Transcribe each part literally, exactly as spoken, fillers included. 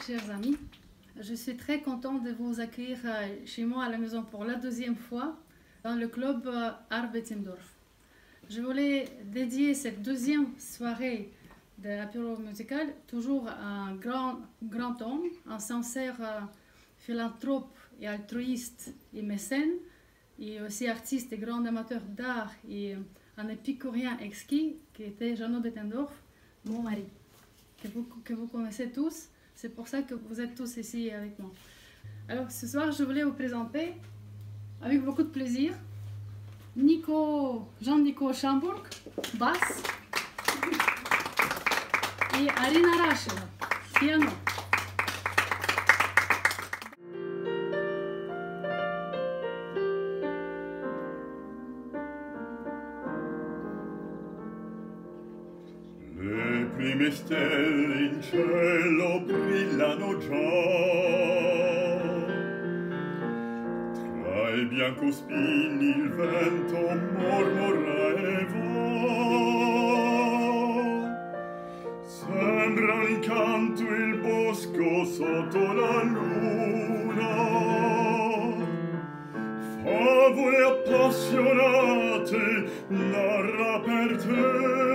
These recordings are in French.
chers amis. Je suis très contente de vous accueillir chez moi à la maison pour la deuxième fois dans le club Art Bettendorf. Je voulais dédier cette deuxième soirée de l'apéro musical toujours à un grand, grand homme, un sincère philanthrope et altruiste et mécène, et aussi artiste et grand amateur d'art et un épicurien exquis qui était Jeannot Bettendorf, mon mari, que vous, que vous connaissez tous. C'est pour ça que vous êtes tous ici avec moi. Alors ce soir, je voulais vous présenter, avec beaucoup de plaisir, Nico, Jean-Nico Schamburg, basse, et Arina Rachel, piano. Le prime stelle in cielo brillano già, tra i biancospini il vento mormora e va. Sembra un incanto il bosco sotto la luna, favole appassionate narra per te.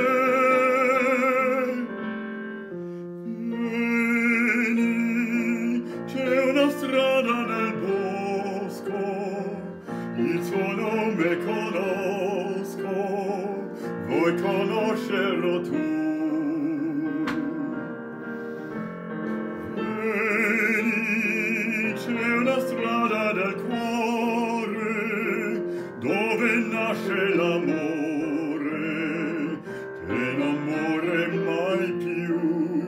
Strada nel bosco, il suo nome conosco, vuoi conoscerlo tu? Vieni, c'è una strada del cuore, dove nasce l'amore, che non muore mai più.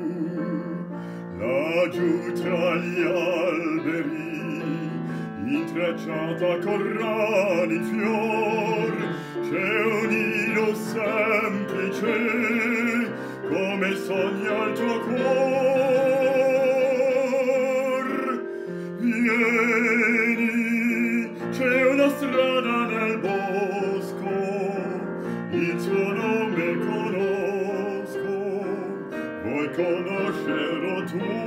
Laggiù tra gli alberi, intrecciata con rani fior, c'è un nido semplice, come sogna il tuo cuor. Vieni, c'è una strada nel bosco, il suo nome conosco, vuoi conoscerlo tu?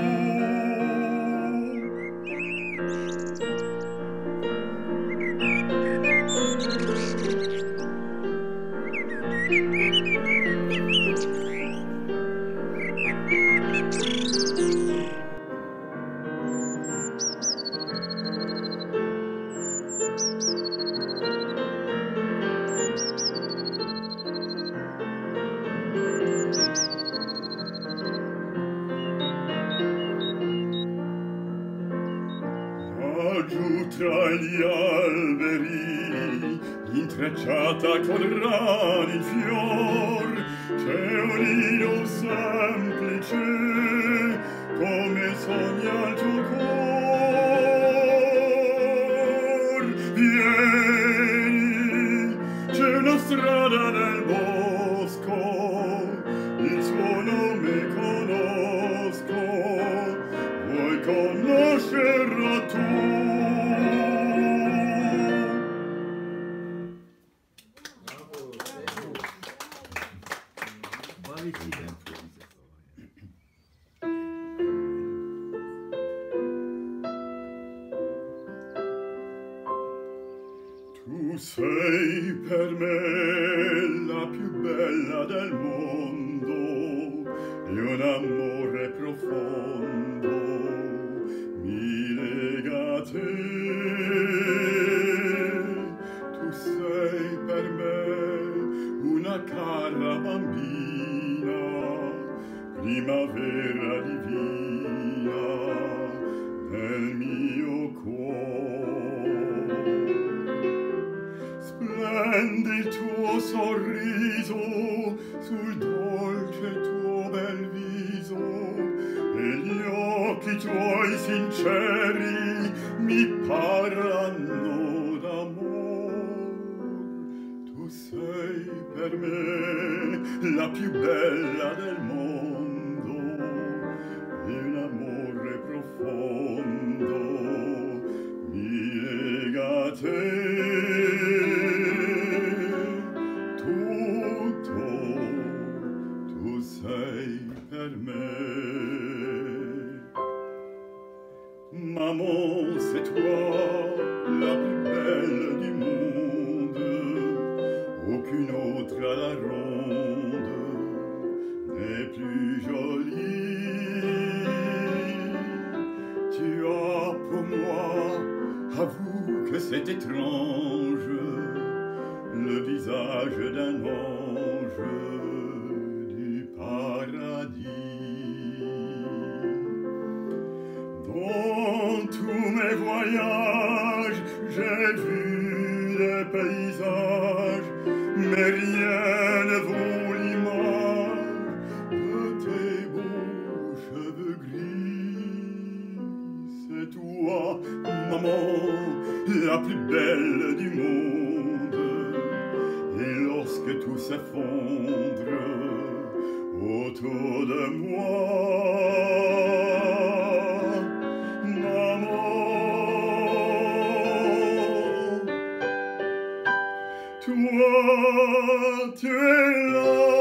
Giù tra gli alberi, intrecciata con rani fior, c'è un nido semplice, come sogna il tuo cuor. Vieni, c'è una strada nel bosco, il suo nome conosco, vuoi conoscerlo tu? Tu sei per me la più bella del mondo e un amore profondo mi lega a te. Tu sei per me una cara bambina, primavera divina nel mio cuore. Splende il tuo sorriso sul dolce tuo bel viso e gli occhi tuoi sinceri mi parlano d'amor. Tu sei per me la più bella del mondo e un amore profondo mi lega a te. Tutto tu sei per me. Maman, c'est toi la plus belle du monde, aucune autre à la ronde n'est plus jolie. Tu as pour moi, avoue que c'est étrange, le visage d'un ange du paradis. Dans tous mes voyages, j'ai vu des paysages, mais rien ne vaut l'image de tes beaux cheveux gris. C'est toi, maman, la plus belle du monde. Et lorsque tout s'effondre autour de moi, toi, tu es là.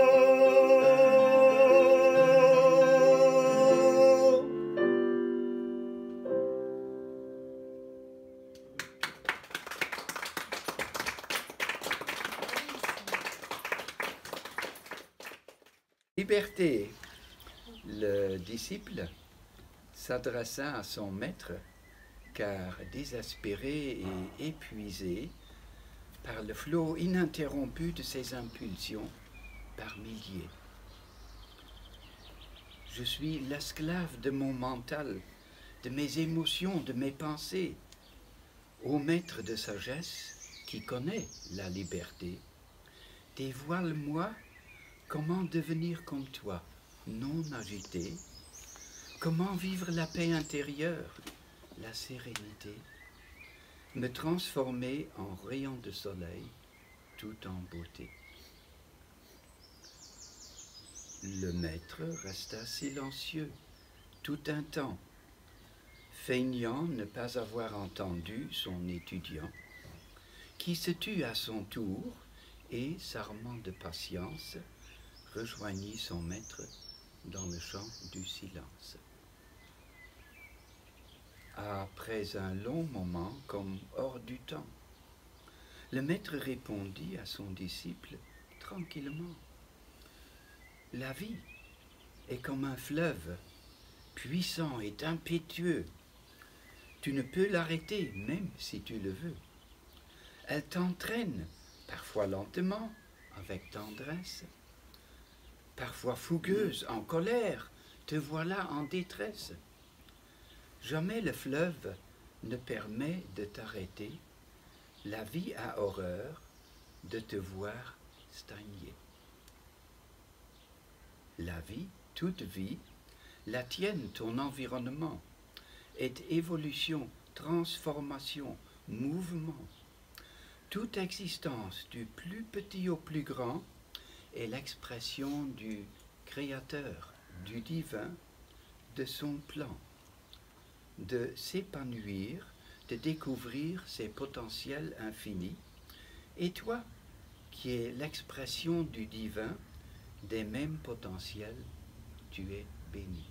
Liberté. Le disciple s'adressa à son maître, car désespéré et épuisé par le flot ininterrompu de ses impulsions par milliers. Je suis l'esclave de mon mental, de mes émotions, de mes pensées. Ô maître de sagesse qui connaît la liberté, dévoile-moi comment devenir comme toi, non agité, comment vivre la paix intérieure, la sérénité, me transformer en rayon de soleil tout en beauté. Le maître resta silencieux tout un temps, feignant ne pas avoir entendu son étudiant, qui se tut à son tour et, s'armant de patience, rejoignit son maître dans le champ du silence. Après un long moment, comme hors du temps, le maître répondit à son disciple tranquillement. La vie est comme un fleuve, puissant et impétueux. Tu ne peux l'arrêter, même si tu le veux. Elle t'entraîne, parfois lentement, avec tendresse, parfois fougueuse, en colère, te voilà en détresse. Jamais le fleuve ne permet de t'arrêter. La vie a horreur de te voir stagner. La vie, toute vie, la tienne, ton environnement, est évolution, transformation, mouvement. Toute existence, du plus petit au plus grand, est l'expression du Créateur, du divin, de son plan, de s'épanouir, de découvrir ses potentiels infinis. Et toi, qui es l'expression du divin, des mêmes potentiels, tu es béni.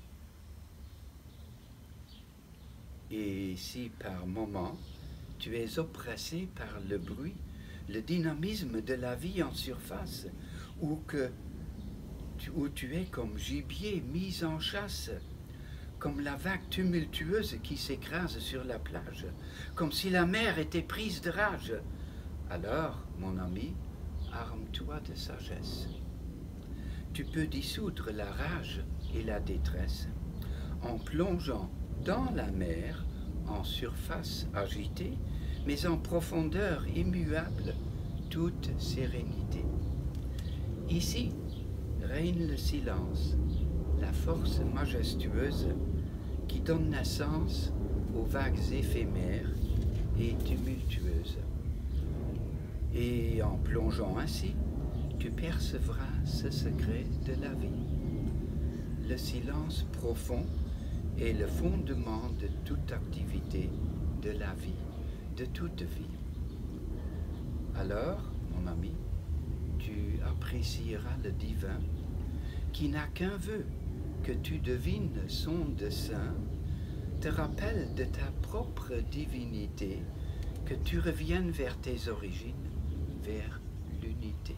Et si par moments, tu es oppressé par le bruit, le dynamisme de la vie en surface, ou que tu, où tu es comme gibier mis en chasse, comme la vague tumultueuse qui s'écrase sur la plage, comme si la mer était prise de rage, alors, mon ami, arme-toi de sagesse. Tu peux dissoudre la rage et la détresse en plongeant dans la mer, en surface agitée, mais en profondeur immuable, toute sérénité. Ici règne le silence, la force majestueuse qui donne naissance aux vagues éphémères et tumultueuses. Et en plongeant ainsi, tu percevras ce secret de la vie. Le silence profond est le fondement de toute activité de la vie, de toute vie. Alors, mon ami, tu apprécieras le divin qui n'a qu'un vœu, que tu devines son dessein te rappelle de ta propre divinité, que tu reviennes vers tes origines, vers l'unité.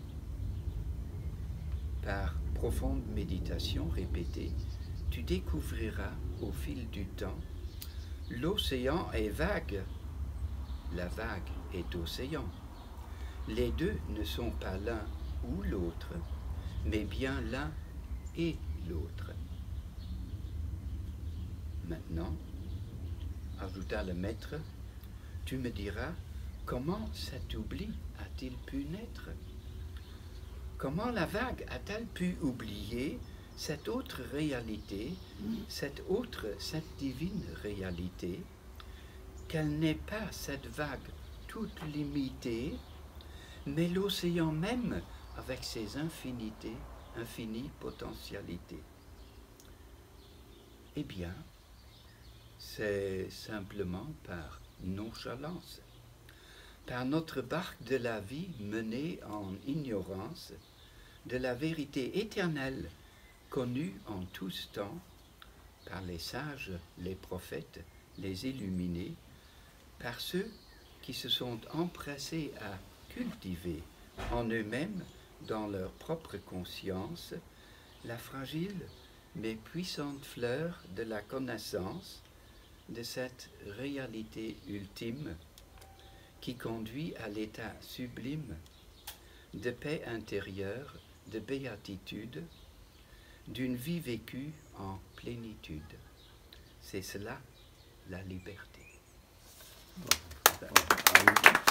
Par profonde méditation répétée, tu découvriras au fil du temps, l'océan est vague, la vague est océan. Les deux ne sont pas l'un ou l'autre, mais bien l'un et l'autre. Maintenant, ajouta le maître, tu me diras comment cet oubli a-t-il pu naître? Comment la vague a-t-elle pu oublier cette autre réalité, cette autre, cette divine réalité, qu'elle n'est pas cette vague toute limitée, mais l'océan même avec ses infinités, infinies potentialités? Eh bien, c'est simplement par nonchalance, par notre barque de la vie menée en ignorance de la vérité éternelle connue en tous temps par les sages, les prophètes, les illuminés, par ceux qui se sont empressés à cultiver en eux-mêmes, dans leur propre conscience, la fragile mais puissante fleur de la connaissance de cette réalité ultime qui conduit à l'état sublime de paix intérieure, de béatitude, d'une vie vécue en plénitude. C'est cela, la liberté. Bon.